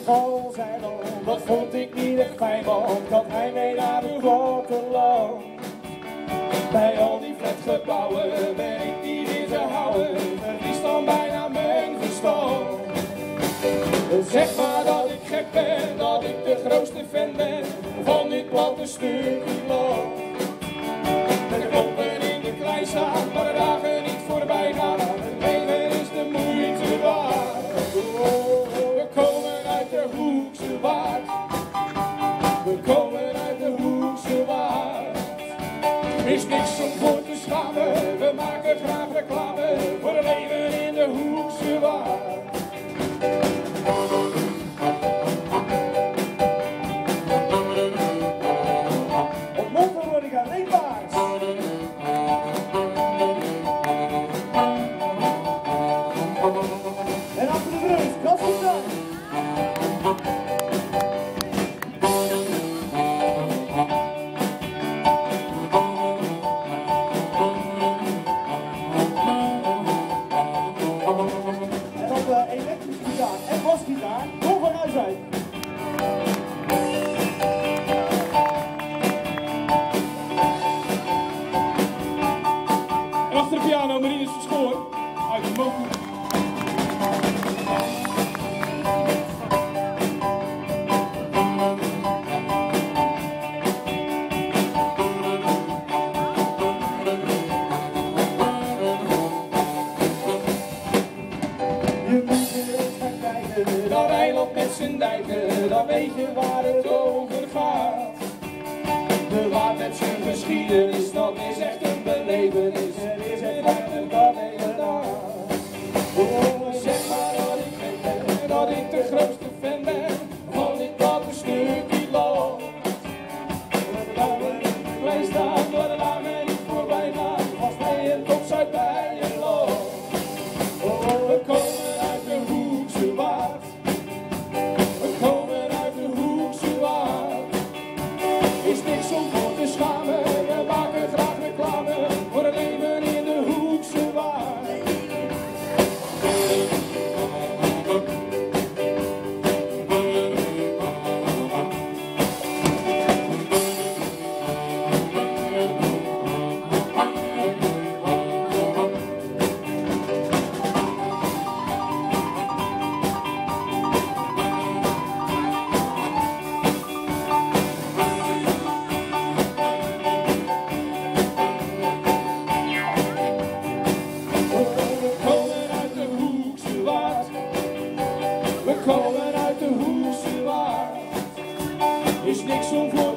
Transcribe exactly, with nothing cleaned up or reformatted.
school zijn al, dat vond ik niet echt fijn, want dat hij mee naar de Rotterdam. Bij al die flatgebouwen ben ik niet in te houden, verlies dan bijna mijn verstand. Zeg maar dat ik gek ben, dat ik de grootste fan ben van dit platte stukje land. De kloppen in de kleinstaat, maar de dagen niet voorbij gaan. Het leven is de moeite waard. We komen uit de Hoekse Waard. We komen uit de Hoekse Waard. Er is niks om voor te schamen, we maken graag reclame voor het leven in de Hoekse Waard. En achter de reus, dat is dan. En op de elektrische gitaar en basgitaar, Tom van Huiswijk. En achter de piano, Marinus Verschoor, uit de Moku. Je moet eens gaan kijken, dat eiland met zijn dijken, dan weet je waar het over gaat. De Waard met zijn geschiedenis, dat is echt een belevenis, er is echt buiten dat hele dag. Oh, zeg maar dat ik gek ben, dat ik de grootste fan ben van dit platte stukje land. De dagen in de klei staan, waar de dagen niet voorbij gaan, vast bij en tot Zuid bij je land. Oh, we komen uit de Hoekse Waard. We komen uit de Hoekse Waard. Is niks om voor te schamen, we maken graag reclame voor het leven in de Hoekse Waard. We komen uit de Hoekse Waard. Is niks om voor